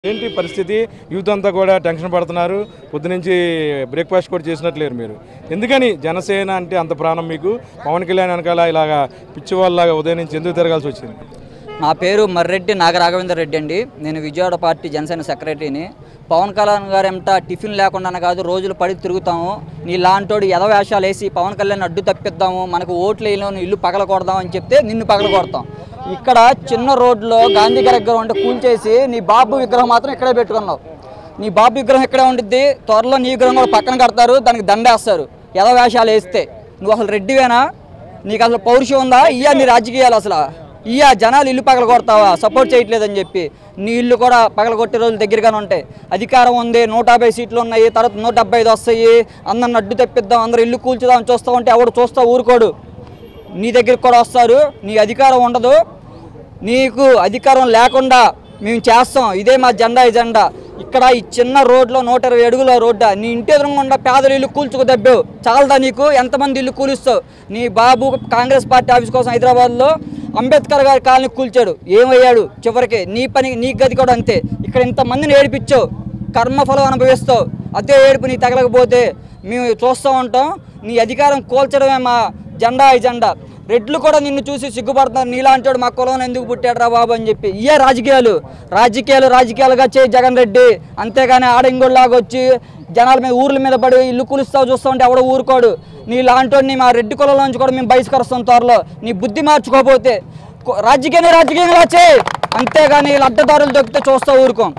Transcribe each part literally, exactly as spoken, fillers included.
ఏంటి పరిస్థితి యూత్ అంతా కూడా టెన్షన్ పడుతున్నారు పొద్దునుంచి బ్రేక్ఫాస్ట్ కూడా చేసినట్లేరు మీరు ఎందుకని జనసేన అంటే అంత ప్రాణం మీకు పవన్ కళ్యాణ్ వెనకాల ఇలాగా పిచ్చివాళ్ళలాగా ఉదయం నుంచి ఎందుకు తిరగాల్సి వచ్చింది నా పేరు మర్రెడ్డి నాగరాఘవేంద్ర రెడ్డి అండి నేను విజయవాడ పార్టీ జనసేన సెక్రటరీని పవన్ కళ్యాణ్ గారు ఏమంట టిఫిన్ లేకుండా కాదు రోజులు పడి తిరుగుతాము నీ లాంటోడు ఎద వేషాలు వేసి పవన్ కళ్యాణ్ అడ్డు తప్పిద్దాము మనకు ఓట్లు వేయలేని ఇల్లు పగలకొడదాం అని చెప్తే నిన్ను పగలకొడతాం ఇక్కడ చిన్న రోడ్లో గాంధీ గారి దగ్గర ఉంటే కూల్చేసి నీ బాబు విగ్రహం మాత్రం ఇక్కడే పెట్టుకున్నావు నీ బాబు విగ్రహం ఇక్కడే ఉండిద్ది త్వరలో నీ విగ్రహం కూడా పక్కన కడతారు దానికి దండేస్తారు ఎద వేషాలు వేస్తే నువ్వు అసలు రెడ్డివేనా నీకు అసలు పౌరుషం ఉందా ఇయ్యా నీ రాజకీయాలు అసలు ఇయ్యా జనాలు ఇల్లు పగల కొడతావా సపోర్ట్ చేయట్లేదని చెప్పి నీ ఇల్లు కూడా పగల కొట్టే రోజులు దగ్గరగానే ఉంటాయి అధికారం ఉంది నూట యాభై సీట్లు ఉన్నాయి తర్వాత నూట డెబ్బై ఐదు వస్తాయి అందరిని అడ్డు తెప్పిద్దాం అందరూ ఇల్లు కూల్చుదాం చూస్తూ ఉంటే ఎవడు చూస్తా ఊరుకోడు నీ దగ్గరికి కూడా వస్తారు నీ అధికారం ఉండదు నీకు అధికారం లేకుండా మేము చేస్తాం ఇదే మా జెండా ఎజెండా ఇక్కడ ఈ చిన్న రోడ్లో నూట ఇరవై అడుగుల రోడ్డా నీ ఇంటి ఎదురుగుండా పేదలు ఇల్లు కూల్చుకు దెబ్బావు చాలదా నీకు ఎంతమంది ఇల్లు కూలుస్తావు నీ బాబు కాంగ్రెస్ పార్టీ ఆఫీస్ కోసం హైదరాబాద్లో అంబేద్కర్ గారి కాలనీ కూల్చాడు ఏమయ్యాడు చివరికి నీ పని నీ గది కూడా అంతే ఇక్కడ ఇంతమందిని ఏడిపించావు కర్మఫలం అనుభవిస్తావు అదే ఏడుపు నీ తగలకపోతే మేము చూస్తూ ఉంటాం నీ అధికారం కూల్చడమే మా జెండా ఎజెండా రెడ్లు కూడా నిన్ను చూసి సిగ్గుపడుతున్నారు నీలాంటి మా కులం ఎందుకు పుట్టాడు రా బాబు అని చెప్పి ఇయే రాజకీయాలు రాజకీయాలు రాజకీయాలుగా చేయి జగన్ రెడ్డి అంతేగాని ఆడంగోళ్ళలాగా వచ్చి జనాల మీద ఊర్ల మీద పడి ఇల్లు కూలుస్తావు చూస్తూ ఉంటే ఎవడో ఊరుకోడు నీలాంటి మా రెడ్డి కులంలో నుంచి కూడా మేము బహిష్కరిస్తాం త్వరలో నీ బుద్ధి మార్చుకోకపోతే రాజకీయాన్ని రాజకీయంగా చేయి అంతేగాని అడ్డదారులు దొక్కితే చూస్తా ఊరుకోం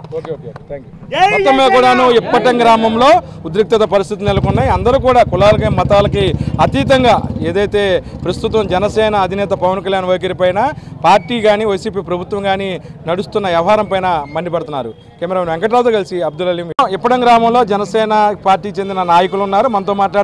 మొత్తం మీద కూడాను ఇప్పటం గ్రామంలో ఉద్రిక్తత పరిస్థితులు నెలకొన్నాయి అందరూ కూడా కులాలకి మతాలకి అతీతంగా ఏదైతే ప్రస్తుతం జనసేన అధినేత పవన్ కళ్యాణ్ వైఖరి పైన పార్టీ కానీ వైసీపీ ప్రభుత్వం కానీ నడుస్తున్న వ్యవహారం పైన మండిపడుతున్నారు కెమెరామెన్ వెంకటరావుతో కలిసి అబ్దుల్ అలీం ఇప్పటం గ్రామంలో జనసేన పార్టీ చెందిన నాయకులు ఉన్నారు మనతో మాట్లాడుతున్నారు